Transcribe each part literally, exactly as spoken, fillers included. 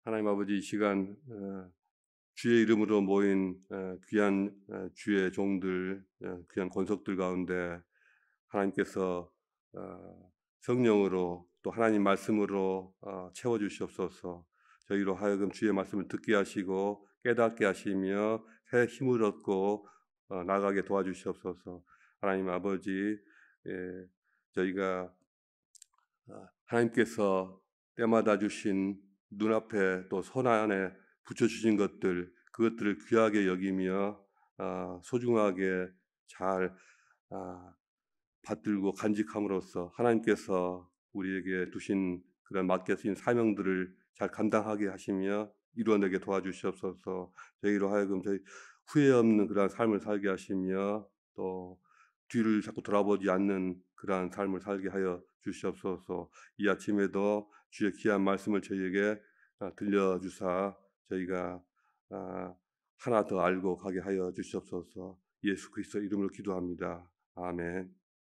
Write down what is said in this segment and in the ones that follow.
하나님 아버지, 이 시간 어, 주의 이름으로 모인 어, 귀한 어, 주의 종들, 어, 귀한 권속들 가운데 하나님께서 어, 성령으로 또 하나님 말씀으로 어, 채워 주시옵소서. 저희로 하여금 주의 말씀을 듣게 하시고 깨닫게 하시며 새 힘을 얻고 어, 나가게 도와주시옵소서. 하나님 아버지, 예, 저희가 어, 하나님께서 때마다 주신 눈앞에 또 손안에 붙여주신 것들, 그것들을 귀하게 여기며 아, 소중하게 잘 아, 받들고 간직함으로써 하나님께서 우리에게 두신 그런 맡겨진 사명들을 잘 감당하게 하시며 이루어내게 도와주시옵소서. 저희로 하여금 저희 후회 없는 그러한 삶을 살게 하시며 또 뒤를 자꾸 돌아보지 않는 그러한 삶을 살게 하여 주시옵소서. 이 아침에도 주의 귀한 말씀을 저희에게 아, 들려주사 저희가 아, 하나 더 알고 가게 하여 주시옵소서. 예수 그리스도 이름으로 기도합니다. 아멘.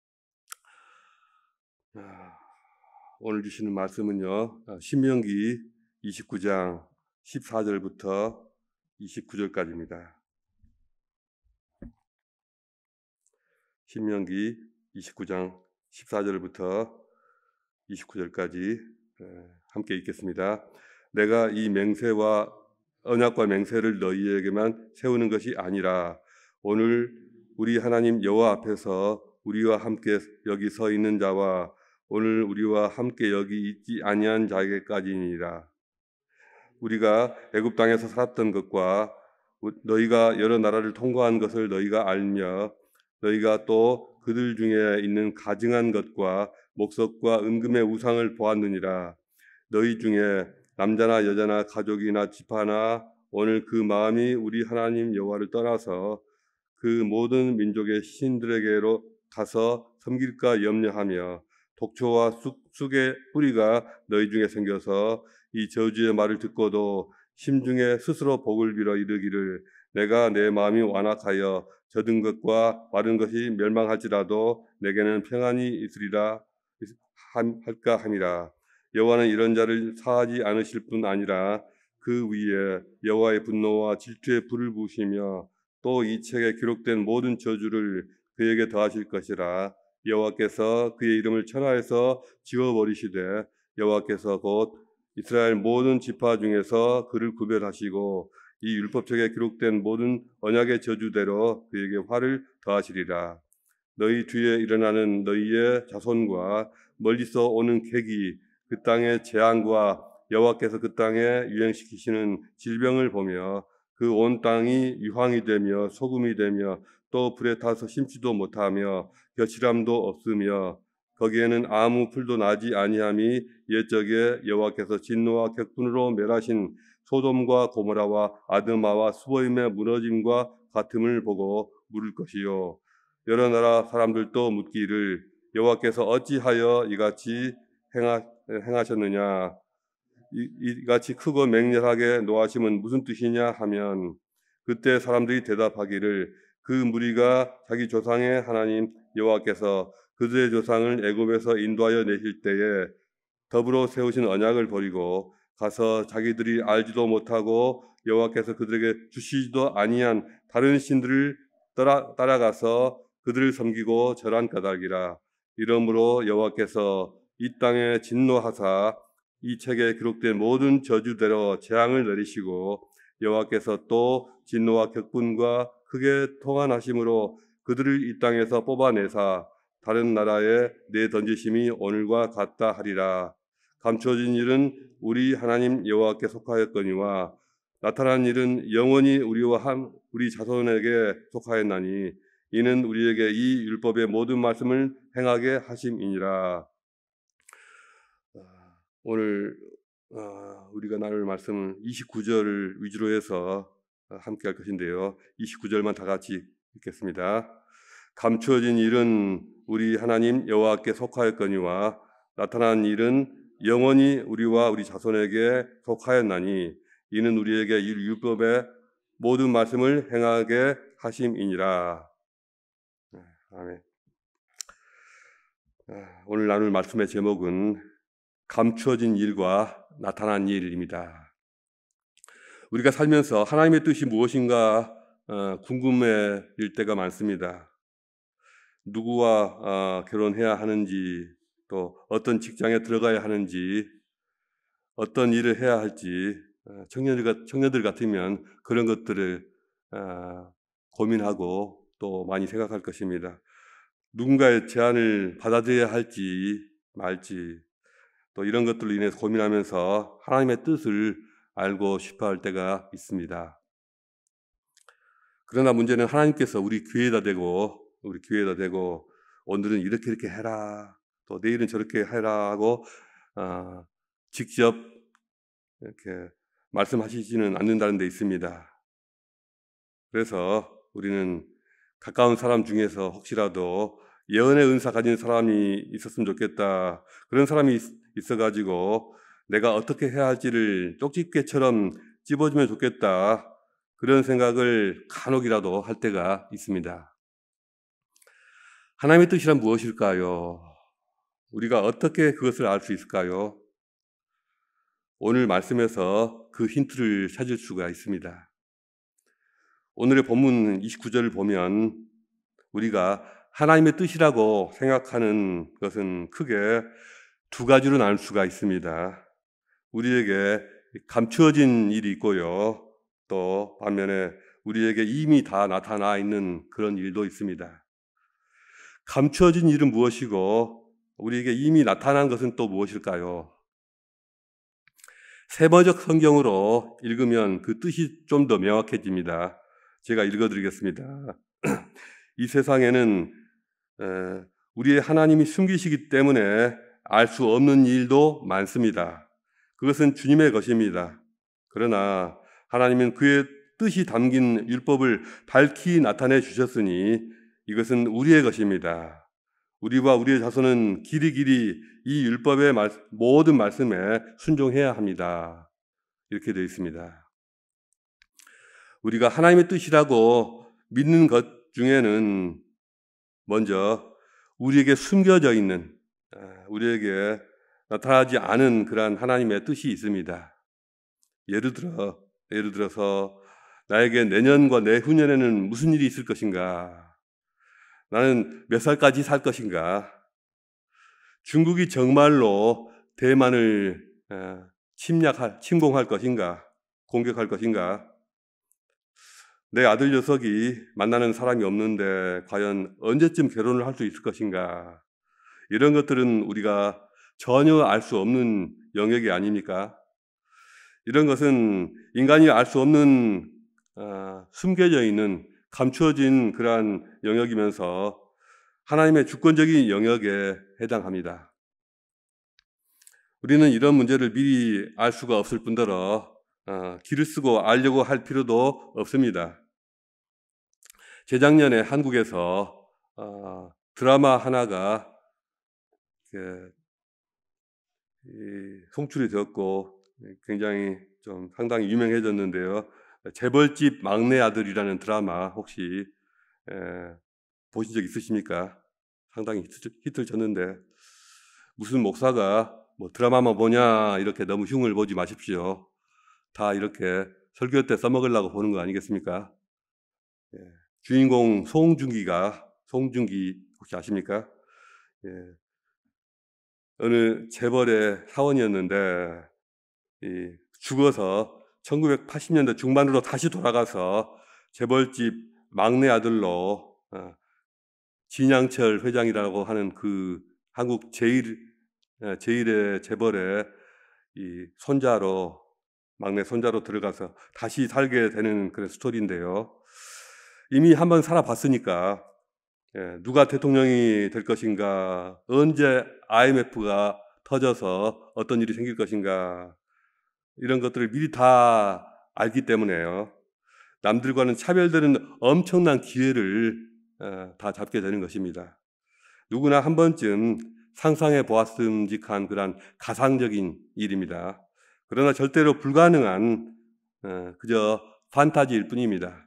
아, 오늘 주시는 말씀은요, 아, 신명기 이십구 장 십사 절부터 이십구 절까지입니다. 신명기 이십구 장 십사 절부터 이십구 절까지 함께 읽겠습니다. 내가 이 맹세와 언약과 맹세를 너희에게만 세우는 것이 아니라 오늘 우리 하나님 여호와 앞에서 우리와 함께 여기 서 있는 자와 오늘 우리와 함께 여기 있지 아니한 자에게까지니라. 우리가 애굽 땅에서 살았던 것과 너희가 여러 나라를 통과한 것을 너희가 알며 너희가 또 그들 중에 있는 가증한 것과 목석과 은금의 우상을 보았느니라. 너희 중에 남자나 여자나 가족이나 지파나 오늘 그 마음이 우리 하나님 여호와를 떠나서 그 모든 민족의 신들에게로 가서 섬길까 염려하며 독초와 쑥, 쑥의 뿌리가 너희 중에 생겨서 이 저주의 말을 듣고도 심중에 스스로 복을 빌어 이르기를 내가 내 마음이 완악하여 젖은 것과 마른 것이 멸망할지라도 내게는 평안이 있으리라 할까 함이라. 여호와는 이런 자를 사하지 않으실 뿐 아니라 그 위에 여호와의 분노와 질투의 불을 부으시며 또 이 책에 기록된 모든 저주를 그에게 더하실 것이라. 여호와께서 그의 이름을 천하에서 지워버리시되 여호와께서 곧 이스라엘 모든 지파 중에서 그를 구별하시고 이 율법책에 기록된 모든 언약의 저주대로 그에게 화를 더하시리라. 너희 뒤에 일어나는 너희의 자손과 멀리서 오는 객이 그 땅의 재앙과 여호와께서 그 땅에 유행시키시는 질병을 보며 그 온 땅이 유황이 되며 소금이 되며 또 불에 타서 심지도 못하며 겨실함도 없으며 거기에는 아무 풀도 나지 아니함이 옛적에 여호와께서 진노와 격분으로 멸하신 소돔과 고모라와 아드마와 수보임의 무너짐과 같음을 보고 물을 것이요 여러 나라 사람들도 묻기를 여호와께서 어찌하여 이같이 행하, 행하셨느냐 이, 이같이 크고 맹렬하게 노하심은 무슨 뜻이냐 하면 그때 사람들이 대답하기를 그 무리가 자기 조상의 하나님 여호와께서 그들의 조상을 애굽에서 인도하여 내실 때에 더불어 세우신 언약을 버리고 가서 자기들이 알지도 못하고 여호와께서 그들에게 주시지도 아니한 다른 신들을 따라, 따라가서 그들을 섬기고 절한 까닭이라. 이러므로 여호와께서 이 땅에 진노하사 이 책에 기록된 모든 저주대로 재앙을 내리시고 여호와께서 또 진노와 격분과 크게 통한하심으로 그들을 이 땅에서 뽑아내사 다른 나라에 내던지심이 오늘과 같다 하리라. 감춰진 일은 우리 하나님 여호와께 속하였거니와 나타난 일은 영원히 우리와 한 우리 자손에게 속하였나니 이는 우리에게 이 율법의 모든 말씀을 행하게 하심이니라. 오늘 우리가 나눌 말씀은 이십구 절을 위주로 해서 함께 할 것인데요. 이십구 절만 다 같이 읽겠습니다. 감추어진 일은 우리 하나님 여호와께 속하였거니와 나타난 일은 영원히 우리와 우리 자손에게 속하였나니 이는 우리에게 이 율법의 모든 말씀을 행하게 하심이니라. 아멘. 오늘 나눌 말씀의 제목은 감추어진 일과 나타난 일입니다. 우리가 살면서 하나님의 뜻이 무엇인가 어, 궁금해질 때가 많습니다. 누구와 어, 결혼해야 하는지, 또 어떤 직장에 들어가야 하는지, 어떤 일을 해야 할지, 어, 청년들, 청년들 같으면 그런 것들을 어, 고민하고 또 많이 생각할 것입니다. 누군가의 제안을 받아들여야 할지 말지, 또 이런 것들로 인해서 고민하면서 하나님의 뜻을 알고 싶어 할 때가 있습니다. 그러나 문제는 하나님께서 우리 귀에다 대고 우리 귀에다 대고 오늘은 이렇게 이렇게 해라, 또 내일은 저렇게 해라 하고 어, 직접 이렇게 말씀하시지는 않는다는 데 있습니다. 그래서 우리는 가까운 사람 중에서 혹시라도 예언의 은사 가진 사람이 있었으면 좋겠다, 그런 사람이 있어가지고 내가 어떻게 해야 할지를 쪽집게처럼 찝어주면 좋겠다, 그런 생각을 간혹이라도 할 때가 있습니다. 하나님의 뜻이란 무엇일까요? 우리가 어떻게 그것을 알 수 있을까요? 오늘 말씀에서 그 힌트를 찾을 수가 있습니다. 오늘의 본문 이십구 절을 보면 우리가 하나님의 뜻이라고 생각하는 것은 크게 두 가지로 나눌 수가 있습니다. 우리에게 감추어진 일이 있고요, 또 반면에 우리에게 이미 다 나타나 있는 그런 일도 있습니다. 감추어진 일은 무엇이고 우리에게 이미 나타난 것은 또 무엇일까요? 세번역 성경으로 읽으면 그 뜻이 좀 더 명확해집니다. 제가 읽어드리겠습니다. 이 세상에는 우리의 하나님이 숨기시기 때문에 알 수 없는 일도 많습니다. 그것은 주님의 것입니다. 그러나 하나님은 그의 뜻이 담긴 율법을 밝히 나타내 주셨으니 이것은 우리의 것입니다. 우리와 우리의 자손은 길이 길이 이 율법의 말, 모든 말씀에 순종해야 합니다. 이렇게 되어 있습니다. 우리가 하나님의 뜻이라고 믿는 것 중에는 먼저 우리에게 숨겨져 있는, 우리에게 나타나지 않은 그러한 하나님의 뜻이 있습니다. 예를 들어, 예를 들어서 나에게 내년과 내후년에는 무슨 일이 있을 것인가? 나는 몇 살까지 살 것인가? 중국이 정말로 대만을 침략할, 침공할 것인가? 공격할 것인가? 내 아들 녀석이 만나는 사람이 없는데 과연 언제쯤 결혼을 할 수 있을 것인가? 이런 것들은 우리가 전혀 알 수 없는 영역이 아닙니까? 이런 것은 인간이 알 수 없는 어, 숨겨져 있는 감추어진 그러한 영역이면서 하나님의 주권적인 영역에 해당합니다. 우리는 이런 문제를 미리 알 수가 없을 뿐더러 어, 길을 쓰고 알려고 할 필요도 없습니다. 재작년에 한국에서 어, 드라마 하나가 그, 이, 송출이 되었고 굉장히 좀 상당히 유명해졌는데요. 재벌집 막내 아들이라는 드라마 혹시 에, 보신 적 있으십니까? 상당히 히트, 히트를 쳤는데 무슨 목사가 뭐 드라마만 보냐 이렇게 너무 흉을 보지 마십시오. 다 이렇게 설교 때 써먹으려고 보는 거 아니겠습니까? 예. 주인공 송중기가, 송중기 혹시 아십니까? 예. 어느 재벌의 사원이었는데 이 죽어서 천구백팔십 년대 중반으로 다시 돌아가서 재벌집 막내 아들로 어, 진양철 회장이라고 하는 그 한국 제일 제일의 재벌의 이 손자로, 막내 손자로 들어가서 다시 살게 되는 그런 스토리인데요. 이미 한번 살아봤으니까 예, 누가 대통령이 될 것인가, 언제 아이엠에프가 터져서 어떤 일이 생길 것인가, 이런 것들을 미리 다 알기 때문에요. 남들과는 차별되는 엄청난 기회를 어, 다 잡게 되는 것입니다. 누구나 한 번쯤 상상해 보았음직한 그런 가상적인 일입니다. 그러나 절대로 불가능한 어, 그저 판타지일 뿐입니다.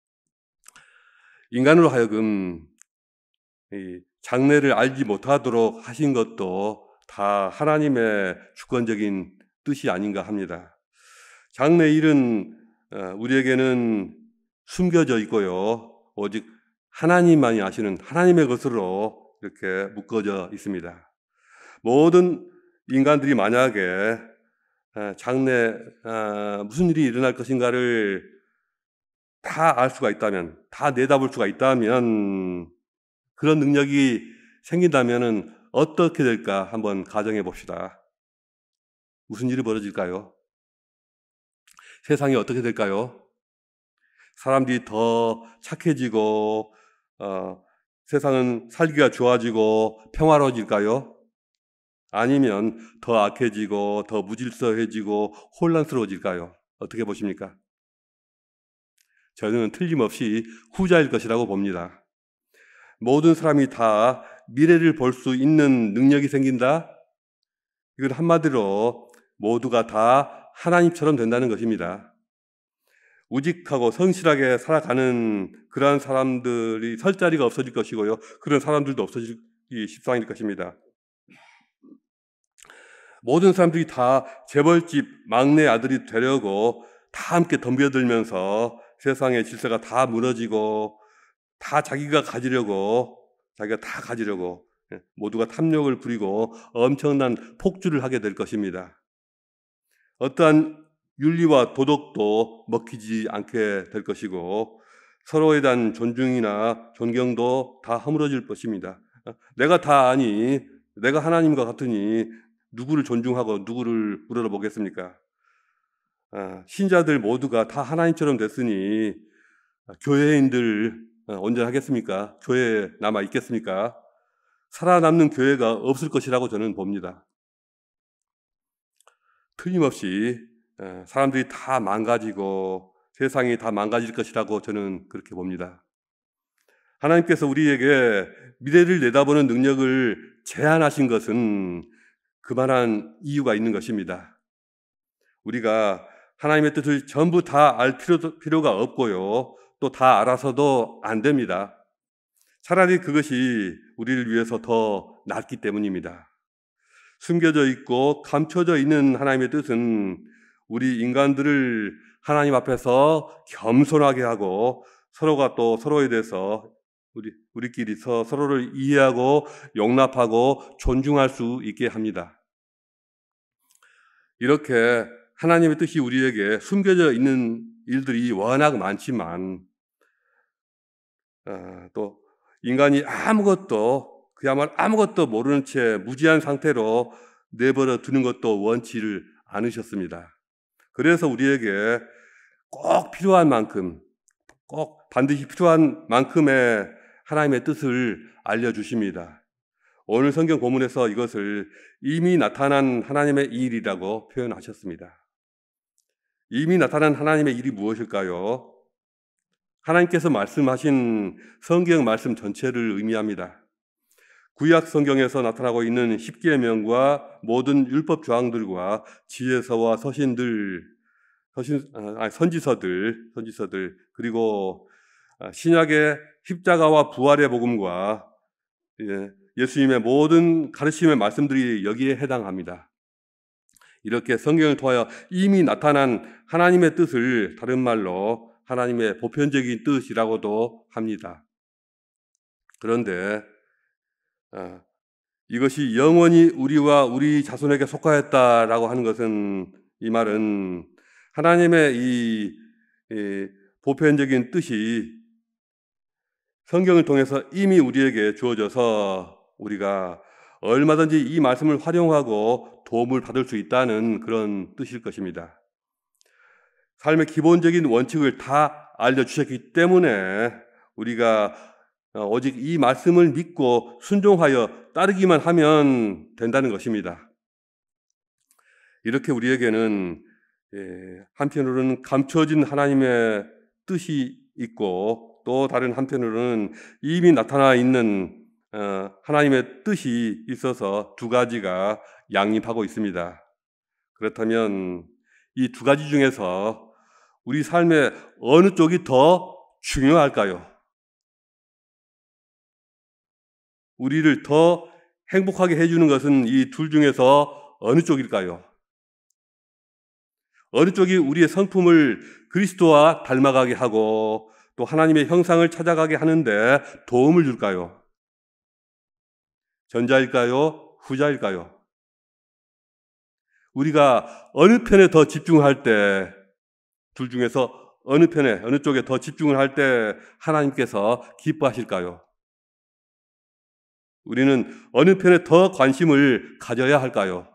인간으로 하여금 이 장래를 알지 못하도록 하신 것도 다 하나님의 주권적인 뜻이 아닌가 합니다. 장래 일은 우리에게는 숨겨져 있고요. 오직 하나님만이 아시는 하나님의 것으로 이렇게 묶어져 있습니다. 모든 인간들이 만약에 장래 무슨 일이 일어날 것인가를 다 알 수가 있다면, 다 내다볼 수가 있다면, 그런 능력이 생긴다면 어떻게 될까 한번 가정해 봅시다. 무슨 일이 벌어질까요? 세상이 어떻게 될까요? 사람들이 더 착해지고 어, 세상은 살기가 좋아지고 평화로워질까요? 아니면 더 악해지고 더 무질서해지고 혼란스러워질까요? 어떻게 보십니까? 저는 틀림없이 후자일 것이라고 봅니다. 모든 사람이 다 미래를 볼 수 있는 능력이 생긴다? 이건 한마디로 모두가 다 하나님처럼 된다는 것입니다. 우직하고 성실하게 살아가는 그러한 사람들이 설 자리가 없어질 것이고요. 그런 사람들도 없어지기 십상일 것입니다. 모든 사람들이 다 재벌집 막내 아들이 되려고 다 함께 덤벼들면서 세상의 질서가 다 무너지고 다 자기가 가지려고 자기가 다 가지려고 모두가 탐욕을 부리고 엄청난 폭주를 하게 될 것입니다. 어떠한 윤리와 도덕도 먹히지 않게 될 것이고 서로에 대한 존중이나 존경도 다 허물어질 것입니다. 내가 다 아니, 내가 하나님과 같으니 누구를 존중하고 누구를 우러러보겠습니까? 아, 신자들 모두가 다 하나님처럼 됐으니 교회인들 언제 하겠습니까? 교회에 남아 있겠습니까? 살아남는 교회가 없을 것이라고 저는 봅니다. 틀림없이 사람들이 다 망가지고 세상이 다 망가질 것이라고 저는 그렇게 봅니다. 하나님께서 우리에게 미래를 내다보는 능력을 제한하신 것은 그만한 이유가 있는 것입니다. 우리가 하나님의 뜻을 전부 다 알 필요가 없고요. 또 다 알아서도 안 됩니다. 차라리 그것이 우리를 위해서 더 낫기 때문입니다. 숨겨져 있고 감춰져 있는 하나님의 뜻은 우리 인간들을 하나님 앞에서 겸손하게 하고 서로가 또 서로에 대해서 우리, 우리끼리 서로를 이해하고 용납하고 존중할 수 있게 합니다. 이렇게 하나님의 뜻이 우리에게 숨겨져 있는 일들이 워낙 많지만 어, 또 인간이 아무것도 그야말로 아무것도 모르는 채 무지한 상태로 내버려 두는 것도 원치를 않으셨습니다. 그래서 우리에게 꼭 필요한 만큼, 꼭 반드시 필요한 만큼의 하나님의 뜻을 알려주십니다. 오늘 성경 본문에서 이것을 이미 나타난 하나님의 일이라고 표현하셨습니다. 이미 나타난 하나님의 일이 무엇일까요? 하나님께서 말씀하신 성경 말씀 전체를 의미합니다. 구약 성경에서 나타나고 있는 십계명과 모든 율법 조항들과 지혜서와 서신들, 서신, 아니, 선지서들, 선지서들 그리고 신약의 십자가와 부활의 복음과 예, 예수님의 모든 가르침의 말씀들이 여기에 해당합니다. 이렇게 성경을 통하여 이미 나타난 하나님의 뜻을 다른 말로 하나님의 보편적인 뜻이라고도 합니다. 그런데 아, 이것이 영원히 우리와 우리 자손에게 속하였다라고 하는 것은 이 말은 하나님의 이, 이 보편적인 뜻이 성경을 통해서 이미 우리에게 주어져서 우리가 얼마든지 이 말씀을 활용하고 도움을 받을 수 있다는 그런 뜻일 것입니다. 삶의 기본적인 원칙을 다 알려주셨기 때문에 우리가 오직 이 말씀을 믿고 순종하여 따르기만 하면 된다는 것입니다. 이렇게 우리에게는 한편으로는 감춰진 하나님의 뜻이 있고 또 다른 한편으로는 이미 나타나 있는 하나님의 뜻이 있어서 두 가지가 양립하고 있습니다. 그렇다면 이 두 가지 중에서 우리 삶의 어느 쪽이 더 중요할까요? 우리를 더 행복하게 해주는 것은 이 둘 중에서 어느 쪽일까요? 어느 쪽이 우리의 성품을 그리스도와 닮아가게 하고 또 하나님의 형상을 찾아가게 하는데 도움을 줄까요? 전자일까요? 후자일까요? 우리가 어느 편에 더 집중할 때, 둘 중에서 어느 편에, 어느 쪽에 더 집중을 할 때 하나님께서 기뻐하실까요? 우리는 어느 편에 더 관심을 가져야 할까요?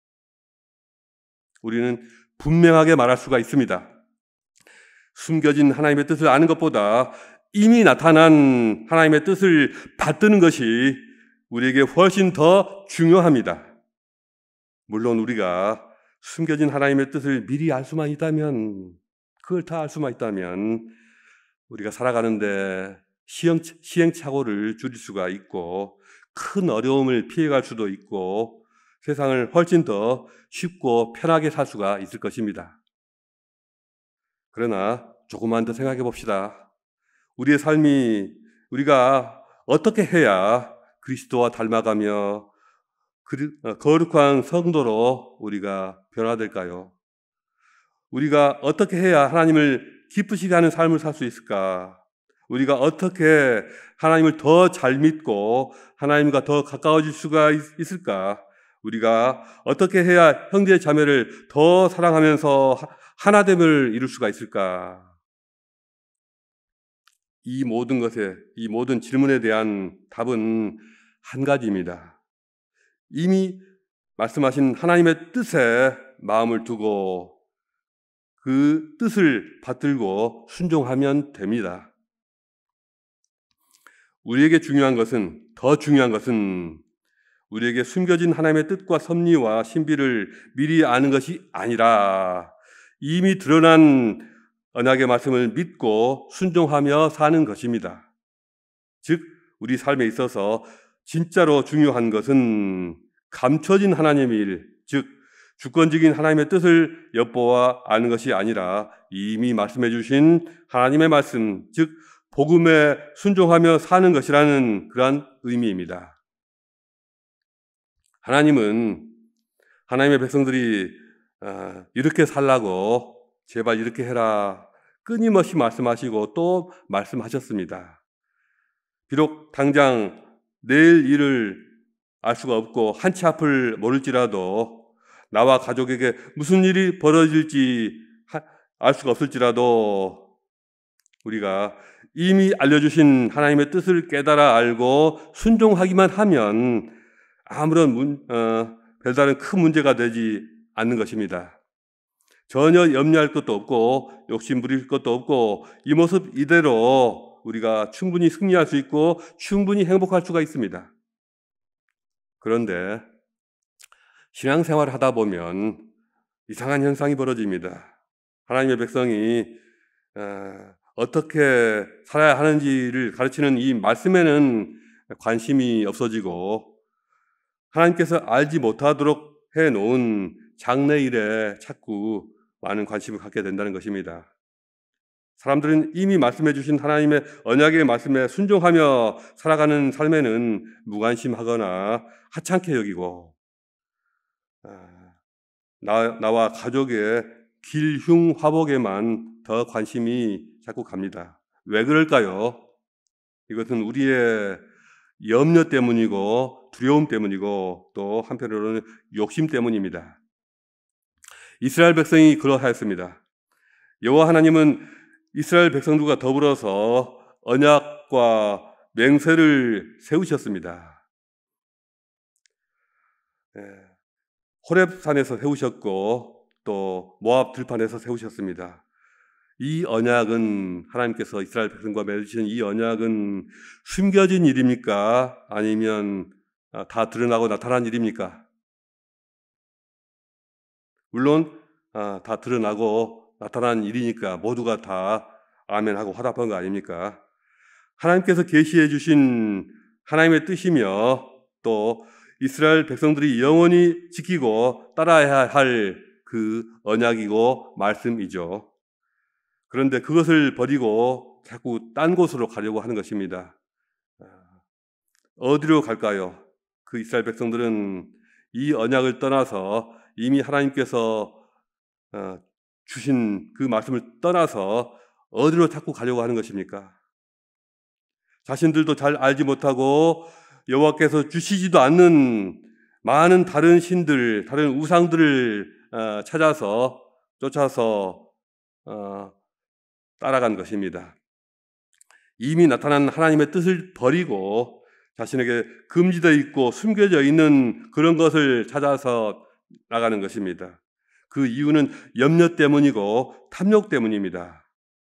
우리는 분명하게 말할 수가 있습니다. 숨겨진 하나님의 뜻을 아는 것보다 이미 나타난 하나님의 뜻을 받드는 것이 우리에게 훨씬 더 중요합니다. 물론 우리가 숨겨진 하나님의 뜻을 미리 알 수만 있다면, 그걸 다 알 수만 있다면 우리가 살아가는데 시행, 시행착오를 줄일 수가 있고 큰 어려움을 피해갈 수도 있고 세상을 훨씬 더 쉽고 편하게 살 수가 있을 것입니다. 그러나 조금만 더 생각해 봅시다. 우리의 삶이 우리가 어떻게 해야 그리스도와 닮아가며 거룩한 성도로 우리가 변화될까요? 우리가 어떻게 해야 하나님을 기쁘시게 하는 삶을 살 수 있을까? 우리가 어떻게 하나님을 더 잘 믿고 하나님과 더 가까워질 수가 있을까? 우리가 어떻게 해야 형제 자매를 더 사랑하면서 하나됨을 이룰 수가 있을까? 이 모든 것에, 이 모든 질문에 대한 답은 한 가지입니다. 이미 말씀하신 하나님의 뜻에 마음을 두고 그 뜻을 받들고 순종하면 됩니다. 우리에게 중요한 것은, 더 중요한 것은 우리에게 숨겨진 하나님의 뜻과 섭리와 신비를 미리 아는 것이 아니라 이미 드러난 언약의 말씀을 믿고 순종하며 사는 것입니다. 즉, 우리 삶에 있어서 진짜로 중요한 것은 감춰진 하나님의 일, 즉 주권적인 하나님의 뜻을 엿보아 아는 것이 아니라 이미 말씀해 주신 하나님의 말씀, 즉 복음에 순종하며 사는 것이라는 그러한 의미입니다. 하나님은 하나님의 백성들이 이렇게 살라고 제발 이렇게 해라 끊임없이 말씀하시고 또 말씀하셨습니다. 비록 당장 내일 일을 알 수가 없고 한치 앞을 모를지라도 나와 가족에게 무슨 일이 벌어질지 알 수가 없을지라도 우리가 이미 알려주신 하나님의 뜻을 깨달아 알고 순종하기만 하면 아무런 문, 어, 별다른 큰 문제가 되지 않는 것입니다. 전혀 염려할 것도 없고 욕심 부릴 것도 없고 이 모습 이대로 우리가 충분히 승리할 수 있고 충분히 행복할 수가 있습니다. 그런데 신앙생활을 하다 보면 이상한 현상이 벌어집니다. 하나님의 백성이 어떻게 살아야 하는지를 가르치는 이 말씀에는 관심이 없어지고 하나님께서 알지 못하도록 해놓은 장래일에 자꾸 많은 관심을 갖게 된다는 것입니다. 사람들은 이미 말씀해 주신 하나님의 언약의 말씀에 순종하며 살아가는 삶에는 무관심하거나 하찮게 여기고 나, 나와 가족의 길흉화복에만 더 관심이 자꾸 갑니다. 왜 그럴까요? 이것은 우리의 염려 때문이고 두려움 때문이고 또 한편으로는 욕심 때문입니다. 이스라엘 백성이 그러하였습니다. 여호와 하나님은 이스라엘 백성들과 더불어서 언약과 맹세를 세우셨습니다. 호렙산에서 세우셨고 또 모압 들판에서 세우셨습니다. 이 언약은 하나님께서 이스라엘 백성과 맺으신 이 언약은 숨겨진 일입니까? 아니면 다 드러나고 나타난 일입니까? 물론 다 드러나고 나타난 일이니까 모두가 다 아멘하고 화답한 거 아닙니까? 하나님께서 계시해 주신 하나님의 뜻이며 또 이스라엘 백성들이 영원히 지키고 따라야 할 그 언약이고 말씀이죠. 그런데 그것을 버리고 자꾸 딴 곳으로 가려고 하는 것입니다. 어디로 갈까요? 그 이스라엘 백성들은 이 언약을 떠나서 이미 하나님께서 주신 그 말씀을 떠나서 어디로 자꾸 가려고 하는 것입니까? 자신들도 잘 알지 못하고 여호와께서 주시지도 않는 많은 다른 신들, 다른 우상들을 찾아서 쫓아서 따라간 것입니다. 이미 나타난 하나님의 뜻을 버리고 자신에게 금지되어 있고 숨겨져 있는 그런 것을 찾아서 나가는 것입니다. 그 이유는 염려 때문이고 탐욕 때문입니다.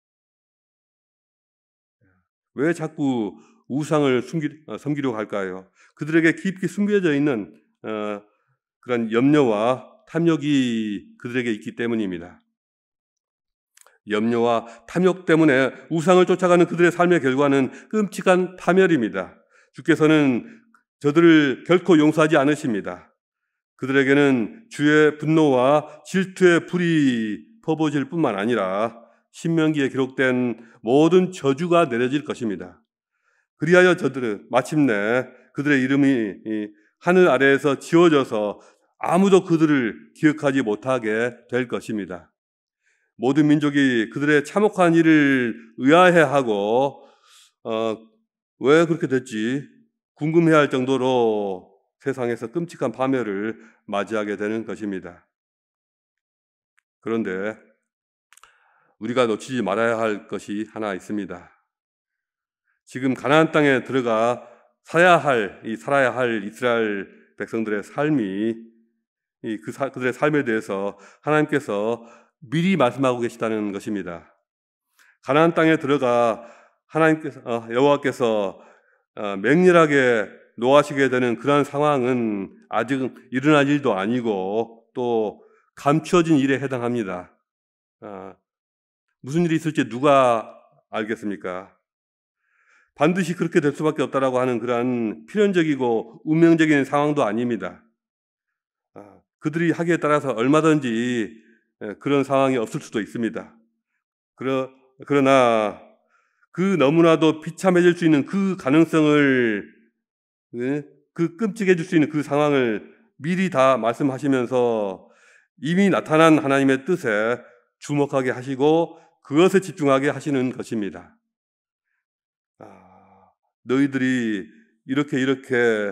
왜 자꾸 우상을 숨기, 섬기려고 할까요? 그들에게 깊이 숨겨져 있는 어, 그런 염려와 탐욕이 그들에게 있기 때문입니다. 염려와 탐욕 때문에 우상을 쫓아가는 그들의 삶의 결과는 끔찍한 파멸입니다. 주께서는 저들을 결코 용서하지 않으십니다. 그들에게는 주의 분노와 질투의 불이 퍼부어질 뿐만 아니라 신명기에 기록된 모든 저주가 내려질 것입니다. 그리하여 저들은 마침내 그들의 이름이 하늘 아래에서 지워져서 아무도 그들을 기억하지 못하게 될 것입니다. 모든 민족이 그들의 참혹한 일을 의아해하고 어, 왜 그렇게 됐지? 궁금해할 정도로 세상에서 끔찍한 파멸을 맞이하게 되는 것입니다. 그런데 우리가 놓치지 말아야 할 것이 하나 있습니다. 지금 가나안 땅에 들어가 살아야 할, 이 살아야 할 이스라엘 백성들의 삶이 이 그 그들의 삶에 대해서 하나님께서 미리 말씀하고 계시다는 것입니다. 가나안 땅에 들어가 하나님께서 어, 여호와께서 어, 맹렬하게 노하시게 되는 그러한 상황은 아직 일어날 일도 아니고 또 감추어진 일에 해당합니다. 어, 무슨 일이 있을지 누가 알겠습니까? 반드시 그렇게 될 수밖에 없다라고 하는 그러한 필연적이고 운명적인 상황도 아닙니다. 어, 그들이 하기에 따라서 얼마든지 그런 상황이 없을 수도 있습니다. 그러, 그러나 그 너무나도 비참해질 수 있는 그 가능성을, 그 끔찍해질 수 있는 그 상황을 미리 다 말씀하시면서 이미 나타난 하나님의 뜻에 주목하게 하시고 그것에 집중하게 하시는 것입니다. 아, 너희들이 이렇게 이렇게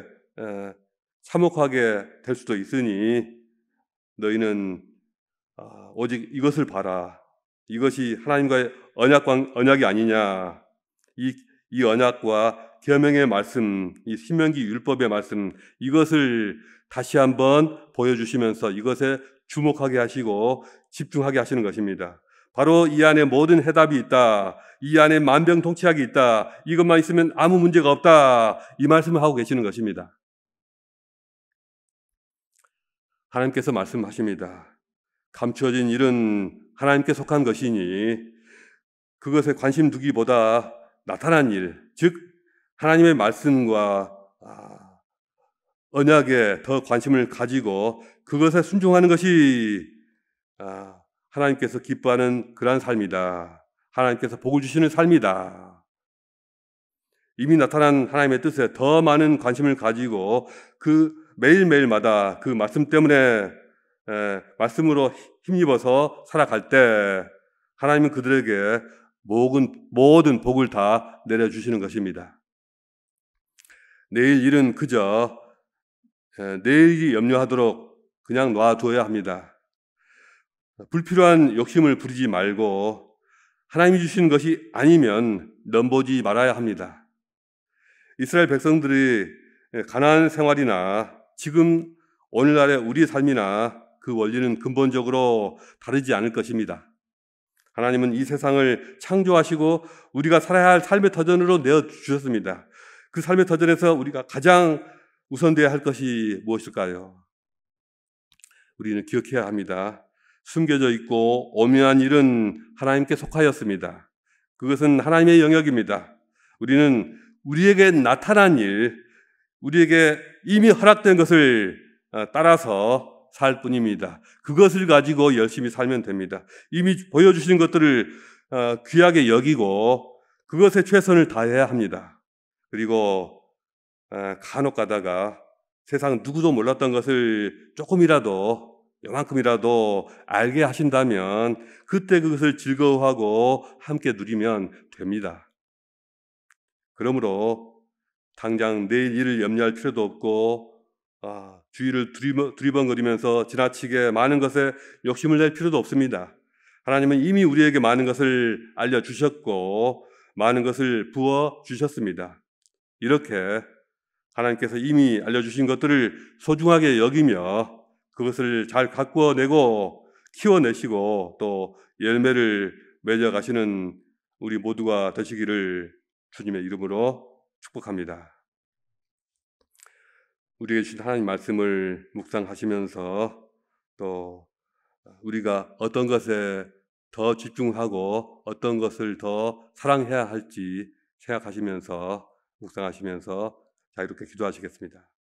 참혹하게 될 수도 있으니 너희는 아, 오직 이것을 봐라. 이것이 하나님과의 언약, 언약이 아니냐. 이, 이 언약과 계명의 말씀, 이 신명기 율법의 말씀, 이것을 다시 한번 보여주시면서 이것에 주목하게 하시고 집중하게 하시는 것입니다. 바로 이 안에 모든 해답이 있다. 이 안에 만병통치약이 있다. 이것만 있으면 아무 문제가 없다. 이 말씀을 하고 계시는 것입니다. 하나님께서 말씀하십니다. 감추어진 일은 하나님께 속한 것이니 그것에 관심 두기보다 나타난 일, 즉 하나님의 말씀과 언약에 더 관심을 가지고 그것에 순종하는 것이 하나님께서 기뻐하는 그러한 삶이다. 하나님께서 복을 주시는 삶이다. 이미 나타난 하나님의 뜻에 더 많은 관심을 가지고 그 매일매일마다 그 말씀 때문에 에, 말씀으로 힘입어서 살아갈 때 하나님은 그들에게 모든, 모든 복을 다 내려주시는 것입니다. 내일 일은 그저 에, 내일이 염려하도록 그냥 놔둬야 합니다. 불필요한 욕심을 부리지 말고 하나님이 주시는 것이 아니면 넘보지 말아야 합니다. 이스라엘 백성들이 가나안 생활이나 지금 오늘날의 우리의 삶이나 그 원리는 근본적으로 다르지 않을 것입니다. 하나님은 이 세상을 창조하시고 우리가 살아야 할 삶의 터전으로 내어주셨습니다. 그 삶의 터전에서 우리가 가장 우선되어야 할 것이 무엇일까요? 우리는 기억해야 합니다. 숨겨져 있고 오묘한 일은 하나님께 속하였습니다. 그것은 하나님의 영역입니다. 우리는 우리에게 나타난 일, 우리에게 이미 허락된 것을 따라서 살 뿐입니다. 그것을 가지고 열심히 살면 됩니다. 이미 보여주신 것들을 귀하게 여기고 그것에 최선을 다해야 합니다. 그리고 간혹 가다가 세상 누구도 몰랐던 것을 조금이라도 요만큼이라도 알게 하신다면 그때 그것을 즐거워하고 함께 누리면 됩니다. 그러므로 당장 내일 일을 염려할 필요도 없고 아, 주위를 두리번, 두리번거리면서 지나치게 많은 것에 욕심을 낼 필요도 없습니다. 하나님은 이미 우리에게 많은 것을 알려주셨고 많은 것을 부어주셨습니다. 이렇게 하나님께서 이미 알려주신 것들을 소중하게 여기며 그것을 잘 가꾸어내고 키워내시고 또 열매를 맺어가시는 우리 모두가 되시기를 주님의 이름으로 축복합니다. 우리에게 주신 하나님 말씀을 묵상하시면서 또 우리가 어떤 것에 더 집중하고 어떤 것을 더 사랑해야 할지 생각하시면서 묵상하시면서 자유롭게 기도하시겠습니다.